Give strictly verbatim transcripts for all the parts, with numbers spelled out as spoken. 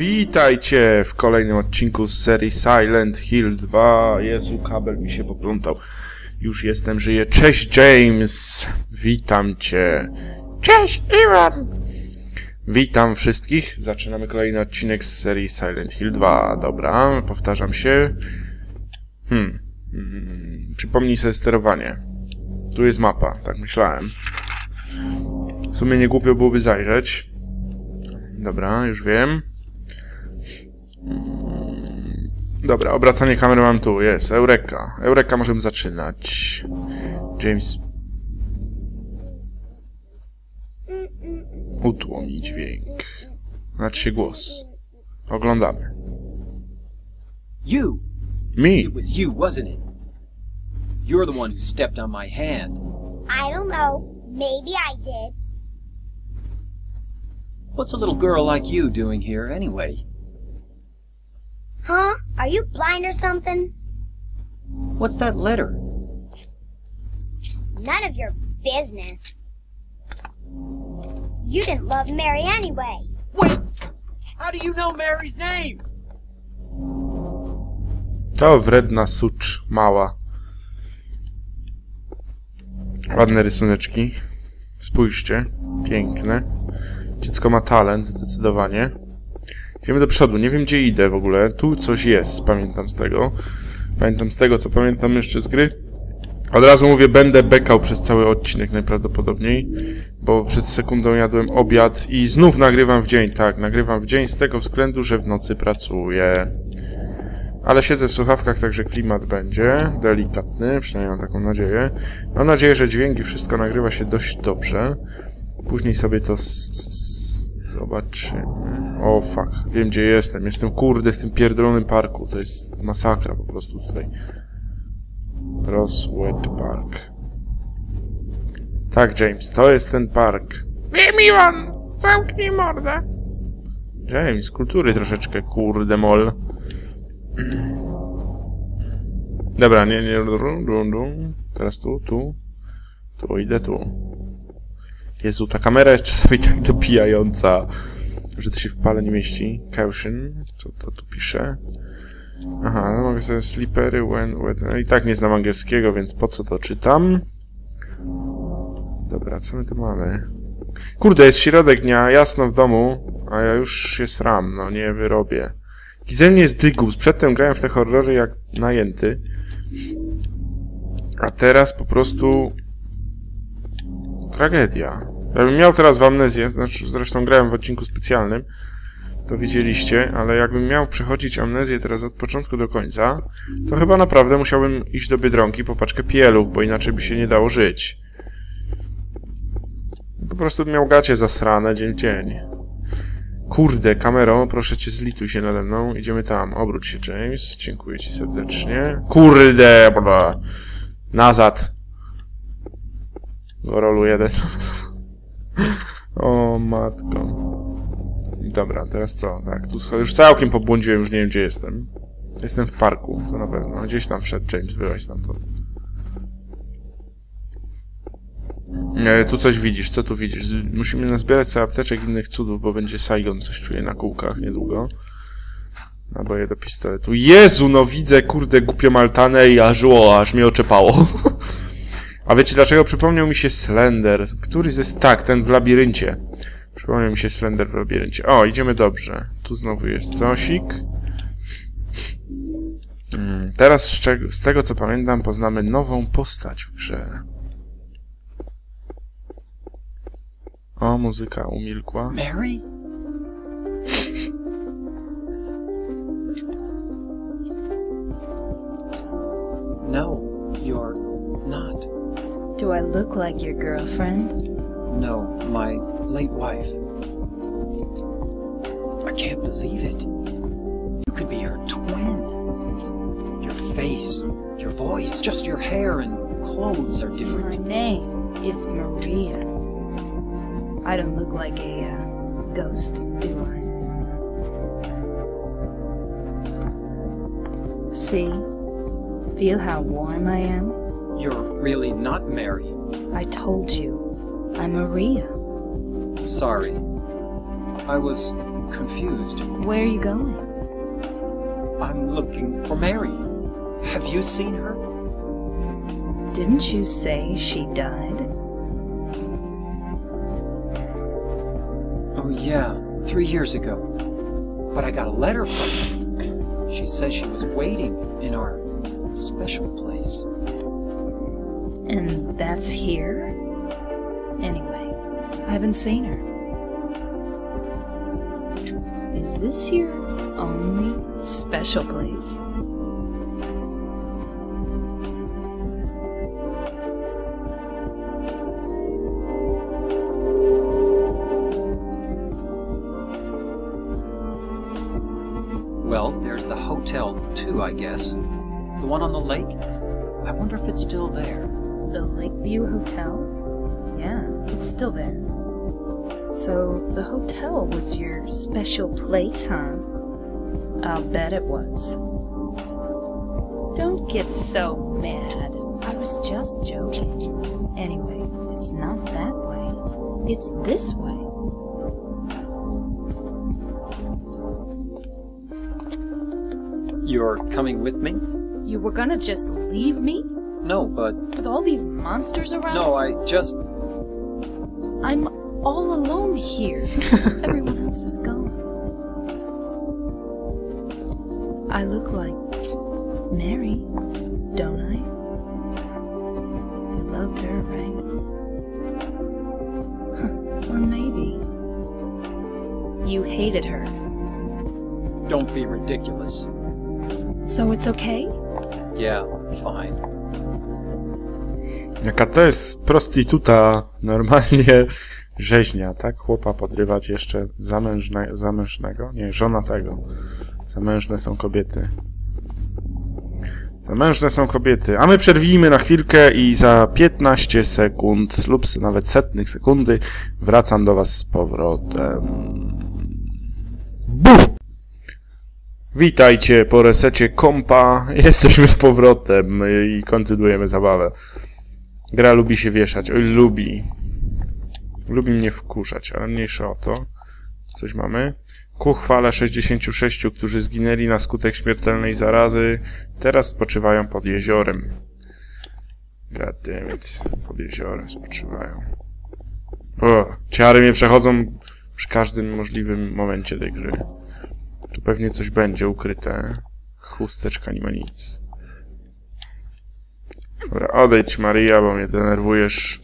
Witajcie w kolejnym odcinku z serii Silent Hill dwa. Jezu, kabel mi się poplątał. Już jestem, żyję. Cześć James! Witam cię. Cześć Iwan! Witam wszystkich. Zaczynamy kolejny odcinek z serii Silent Hill dwa. Dobra, powtarzam się. Hmm. hmm. Przypomnij sobie sterowanie. Tu jest mapa, tak myślałem. W sumie nie głupio byłoby zajrzeć. Dobra, już wiem. Dobra, obracanie kamery mam tu, jest, Eureka. Eureka, możemy zaczynać. James. Utłumi dźwięk. Znaczy się głos. Oglądamy. You. Me. It was you, wasn't it? You're the one who stepped on my hand. I don't know. Maybe I did. What's a little girl like you doing here anyway? Huh? Are you blind or something? What's that letter? None of your business. You didn't love Mary anyway. Wait! How do you know Mary's name? To wredna sucz, mała. Ładne rysuneczki. Spójrzcie. Piękne. Dziecko ma talent, zdecydowanie. Idziemy do przodu. Nie wiem, gdzie idę w ogóle. Tu coś jest, pamiętam z tego. Pamiętam z tego, co pamiętam jeszcze z gry. Od razu mówię, będę bekał przez cały odcinek najprawdopodobniej. Bo przed sekundą jadłem obiad i znów nagrywam w dzień. Tak, nagrywam w dzień z tego względu, że w nocy pracuję. Ale siedzę w słuchawkach, także klimat będzie delikatny. Przynajmniej mam taką nadzieję. Mam nadzieję, że dźwięk i wszystko nagrywa się dość dobrze. Później sobie to zobaczymy. O, fuck. Wiem, gdzie jestem. Jestem, kurde, w tym pierdolonym parku. To jest masakra po prostu tutaj. Roswell Park. Tak, James, to jest ten park. Wiem, Iwan! Zamknij mordę! James, kultury troszeczkę, kurde, mol. Dobra, nie, nie. Teraz tu, tu. Tu, idę tu. Jezu, ta kamera jest czasami tak dobijająca, że to się w pale nie mieści. Caution, co to tu pisze? Aha, no mogę sobie slippery when wet. No i tak nie znam angielskiego, więc po co to czytam? Dobra, co my tu mamy? Kurde, jest środek dnia, jasno w domu, a ja już się sram, no nie wyrobię. I ze mnie jest dygus. Przedtem grałem w te horrory jak najęty. A teraz po prostu... tragedia. Jakbym miał teraz w amnezję, znaczy zresztą grałem w odcinku specjalnym, to widzieliście, ale jakbym miał przechodzić amnezję teraz od początku do końca, to chyba naprawdę musiałbym iść do Biedronki po paczkę pieluch, bo inaczej by się nie dało żyć. Po prostu miał gacie zasrane dzień w dzień. Kurde, kamero, proszę cię, zlituj się nade mną. Idziemy tam. Obróć się, James. Dziękuję ci serdecznie. Kurde, bla. Nazad. Gorolu jeden. O matko. Dobra, teraz co? Tak, tu już całkiem pobłądziłem, już nie wiem, gdzie jestem. Jestem w parku, to na pewno. Gdzieś tam wszedł James, byłeś tam to. E, tu coś widzisz, co tu widzisz? Musimy nazbierać sobie apteczek innych cudów, bo będzie Saigon, coś czuję na kółkach niedługo. Naboje do pistoletu. Jezu, no widzę, kurde, głupią altanę i aż, o, aż mnie oczepało. A wiecie dlaczego? Przypomniał mi się Slender. Któryś jest... Tak, ten w labiryncie. Przypomniał mi się Slender w labiryncie. O, idziemy dobrze. Tu znowu jest cosik. Hmm, teraz z, czego, z tego co pamiętam poznamy nową postać w grze. O, muzyka umilkła. Mary? No, you're not. Do I look like your girlfriend? No, my late wife. I can't believe it. You could be her twin. Your face, your voice, just your hair and clothes are My different. name is Maria. I don't look like a uh, ghost, do I? See? Feel how warm I am? You're really not Mary. I told you. I'm Maria. Sorry. I was I'm confused. Where are you going? I'm looking for Mary. Have you seen her? Didn't you say she died? Oh, yeah, three years ago. But I got a letter from her. She says she was waiting in our special place. And that's here? Anyway, I haven't seen her. Is this your only special place? Well, there's the hotel, too, I guess. The one on the lake? I wonder if it's still there. The Lakeview Hotel? Yeah, it's still there. So, the hotel was your special place, huh? I'll bet it was. Don't get so mad. I was just joking. Anyway, it's not that way. It's this way. You're coming with me? You were gonna just leave me? No, but... With all these monsters around? No, I just... I'm all alone here. Everyone else is gone. I look like Mary, don't I? You loved her, right? Huh. Or maybe you hated her. Don't be ridiculous. So it's okay? Yeah, fine. Jaka to jest prostytuta, normalnie rzeźnia, tak? Chłopa podrywać jeszcze zamężne, zamężnego? Nie, żona tego. Zamężne są kobiety. Zamężne są kobiety. A my przerwijmy na chwilkę i za piętnaście sekund lub nawet setnych sekundy wracam do was z powrotem. Bu! Witajcie po resecie kompa. Jesteśmy z powrotem i kontynuujemy zabawę. Gra lubi się wieszać. Oj, lubi. Lubi mnie wkurzać, ale mniejsza o to. Coś mamy. Ku chwale sześćdziesięciu sześciu, którzy zginęli na skutek śmiertelnej zarazy, teraz spoczywają pod jeziorem. God damn it. Pod jeziorem spoczywają. O, ciary mnie przechodzą przy każdym możliwym momencie tej gry. Tu pewnie coś będzie ukryte. Chusteczka nie ma nic. Dobra, odejdź Maria, bo mnie denerwujesz.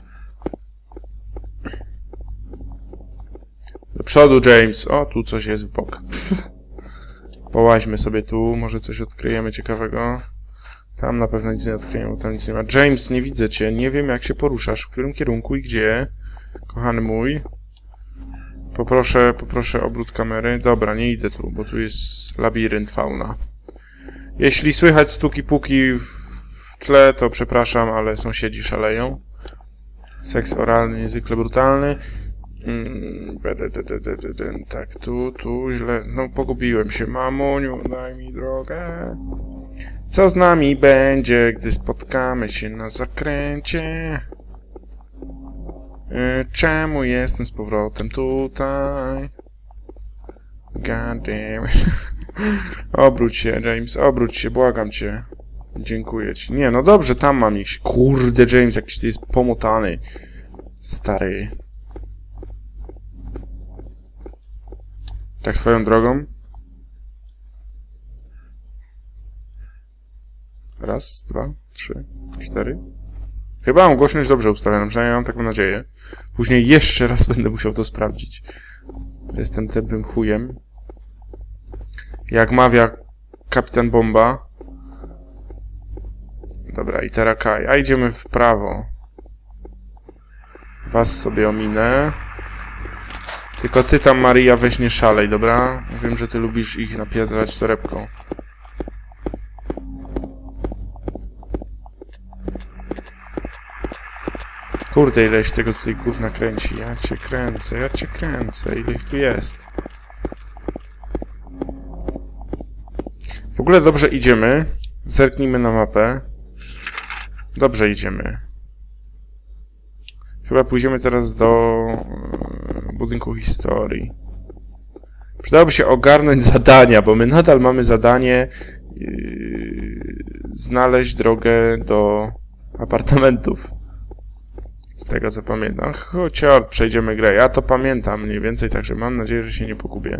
Do przodu, James. O, tu coś jest w bok. Połaźmy sobie tu, może coś odkryjemy ciekawego. Tam na pewno nic nie odkryjemy, bo tam nic nie ma. James, nie widzę cię, nie wiem jak się poruszasz, w którym kierunku i gdzie. Kochany mój. Poproszę, poproszę obrót kamery. Dobra, nie idę tu, bo tu jest labirynt fauna. Jeśli słychać stuki puki w, w tle, to przepraszam, ale sąsiedzi szaleją. Seks oralny niezwykle brutalny. Mm, tak, tu, tu, źle. No, pogubiłem się. Mamuniu, daj mi drogę. Co z nami będzie, gdy spotkamy się na zakręcie? Czemu jestem z powrotem tutaj? God damn it. Obróć się, James, obróć się, błagam cię. Dziękuję ci. Nie, no dobrze, tam mam iść. Kurde, James, jakiś ty jest pomotany. Stary. Tak swoją drogą. Raz, dwa, trzy, cztery. Chyba mam głośność dobrze ustawioną, przynajmniej mam taką nadzieję. Później jeszcze raz będę musiał to sprawdzić. Jestem tępym chujem. Jak mawia kapitan Bomba. Dobra, i teraz Kaj. A idziemy w prawo. Was sobie ominę. Tylko ty tam, Maria, weź nie szalej, dobra? Wiem, że ty lubisz ich napierdalać torebką. Kurde, ileś tego tutaj gówna kręci. Ja cię kręcę, ja cię kręcę. Ile ich tu jest? W ogóle dobrze idziemy. Zerknijmy na mapę. Dobrze idziemy. Chyba pójdziemy teraz do budynku historii. Przydałoby się ogarnąć zadania, bo my nadal mamy zadanie yy, znaleźć drogę do apartamentów. Z tego co pamiętam. Chociaż przejdziemy grę. Ja to pamiętam mniej więcej, także mam nadzieję, że się nie pogubię.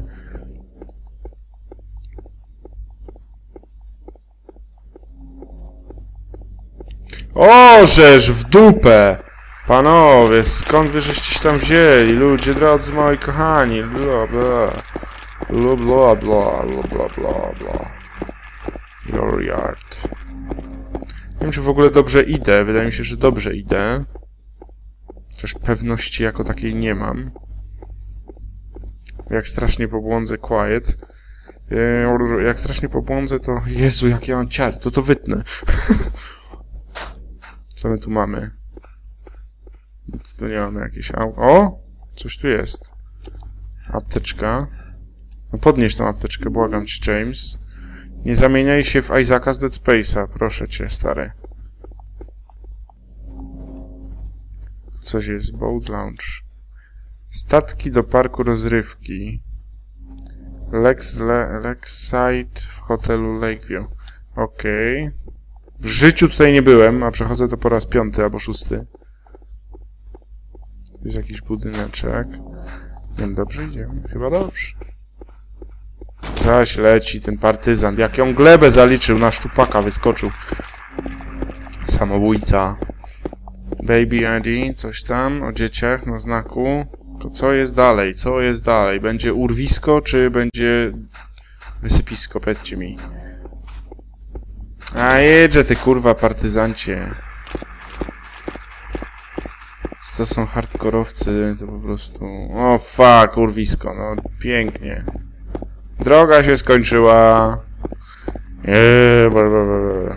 O, żeż w dupę! Panowie, skąd wy żeście się tam wzięli? Ludzie drodzy moi kochani. Bla bla. Bla bla bla bla bla bla. Your yard. Nie wiem, czy w ogóle dobrze idę. Wydaje mi się, że dobrze idę. Chociaż pewności jako takiej nie mam. Jak strasznie pobłądzę quiet. Jak strasznie pobłądzę, to... Jezu, jak ja mam ciary, to to wytnę. Co my tu mamy? Nic tu nie mamy jakieś... O! Coś tu jest. Apteczka. No podnieś tą apteczkę, błagam cię, James. Nie zamieniaj się w Isaaca z Dead Space'a, proszę cię, stary. Coś jest. Boat Lounge. Statki do parku rozrywki. Lex, Le, Lakeside w hotelu Lakeview. Okej. Okay. W życiu tutaj nie byłem, a przechodzę to po raz piąty albo szósty. Tu jest jakiś budyneczek. Nie wiem, dobrze idziemy? Chyba dobrze. Zaś leci ten partyzant. Jak ją glebę zaliczył, na szczupaka wyskoczył. Samobójca. Baby Eddie, coś tam o dzieciach na znaku. To co jest dalej? Co jest dalej? Będzie urwisko, czy będzie wysypisko? Powiedzcie mi. A jedzie ty kurwa partyzancie. To są hardkorowcy, to po prostu... O fuck, urwisko, no pięknie. Droga się skończyła. Eee, bla, bla, bla.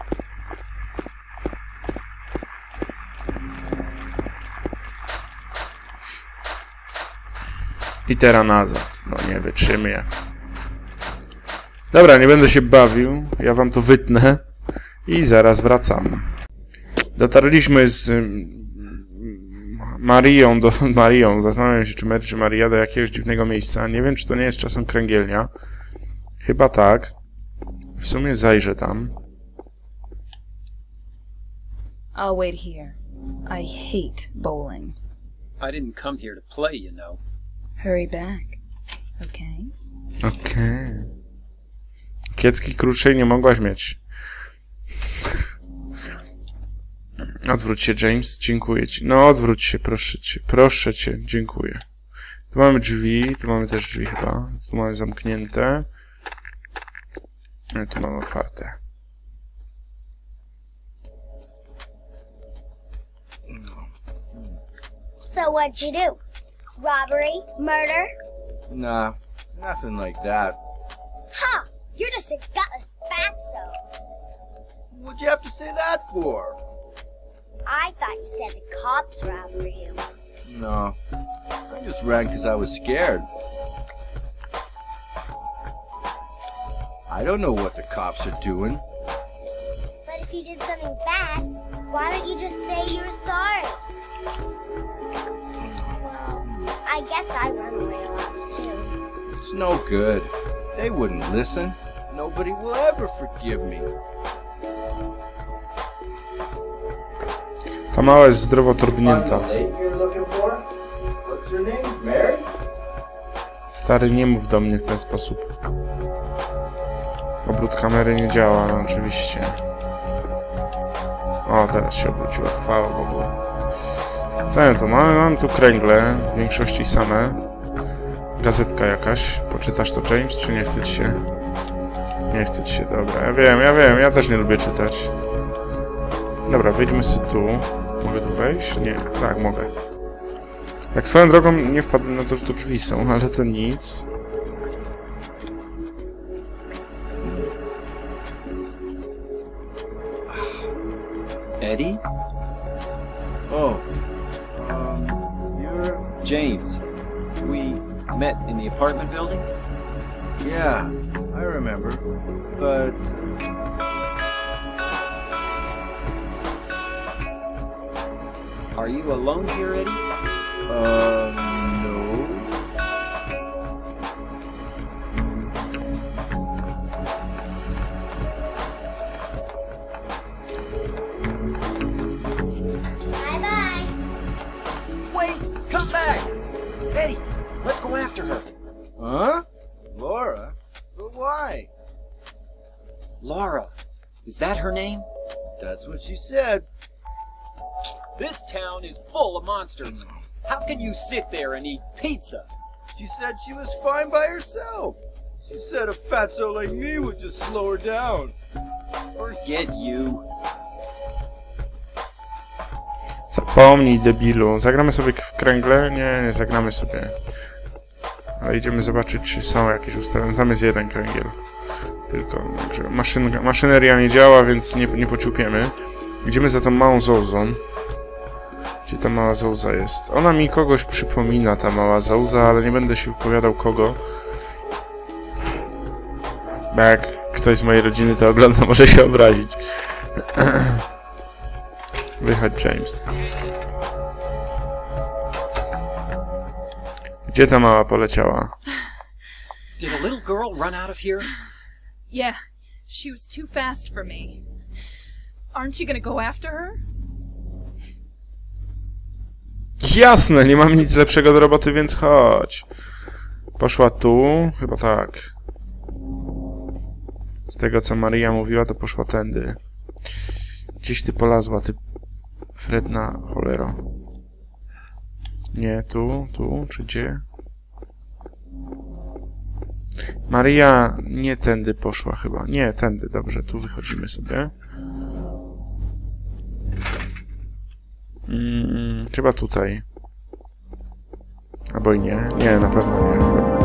I teraz nazad. No nie wytrzymię. Dobra, nie będę się bawił. Ja wam to wytnę. I zaraz wracam. Dotarliśmy z Marią do... Marią. Zastanawiam się, czy Mary, czy Maria do jakiegoś dziwnego miejsca. Nie wiem, czy to nie jest czasem kręgielnia. Chyba tak. W sumie zajrzę tam. I'll wait here. I hate bowling. I didn't come here to play, you know. Hurry back. Okay? Okej. Okay. Kiecki krótszej nie mogłaś mieć. Odwróć się, James. Dziękuję ci. No, odwróć się, proszę cię. Proszę cię. Dziękuję. Tu mamy drzwi. Tu mamy też drzwi chyba. Tu mamy zamknięte. Tu mamy otwarte. So what'd you do? Robbery? Murder? Nah, nothing like that. Huh! You're just a gutless fatso. What'd you have to say that for? I thought you said the cops were after you. No, I just ran because I was scared. I don't know what the cops are doing. But if you did something bad, why don't you just say you were sorry? Well, I guess I run away a lot too. It's no good. They wouldn't listen. Nobody will ever forgive me. Ta mała jest zdrowo torbnięta. Stary, nie mów do mnie w ten sposób. Obrót kamery nie działa, no oczywiście. O, teraz się obróciła, chwała Bogu. Co ja tu mamy? Mamy tu kręgle, w większości same. Gazetka jakaś. Poczytasz to, James, czy nie chce ci się? Nie chce ci się, dobra. Ja wiem, ja wiem, ja też nie lubię czytać. Dobra, wejdźmy sobie tu. Mogę tu wejść? Nie, tak, mogę. Jak swoją drogą nie wpadłem na to, że tu drzwi są, ale to nic. Eddie? Oh, um, you're... James. We met in the apartment building? Yeah, I remember, but... Are you alone here, Eddie? Uh, no. come back! Betty, let's go after her. Huh? Laura? But why? Laura. Is that her name? That's what she said. This town is full of monsters. How can you sit there and eat pizza? She said she was fine by herself. She said a fatso like me would just slow her down. Forget you. Zapomnij, debilu. Zagramy sobie w kręgle? Nie, nie zagramy sobie. Ale idziemy zobaczyć, czy są jakieś ustawione. Tam jest jeden kręgiel. Tylko, także maszyn, maszyneria nie działa, więc nie, nie pociupiemy. Idziemy za tą małą zołzą. Gdzie ta mała zołza jest? Ona mi kogoś przypomina, ta mała zołza, ale nie będę się wypowiadał kogo. Bo jak ktoś z mojej rodziny to ogląda, może się obrazić. Wychodź, James. Gdzie ta mała poleciała? Did a little girl run out of here? Yeah, she was too fast for me. Aren't you gonna go after her? Jasne, nie mam nic lepszego do roboty, więc chodź. Poszła tu, chyba tak. Z tego, co Maria mówiła, to poszła tędy. Gdzieś ty polazła, ty Fredna cholero. Nie, tu, tu, czy gdzie? Maria nie tędy poszła chyba. Nie, tędy, dobrze, tu wychodzimy sobie. Hmm, chyba tutaj. Albo i nie. Nie, na pewno nie.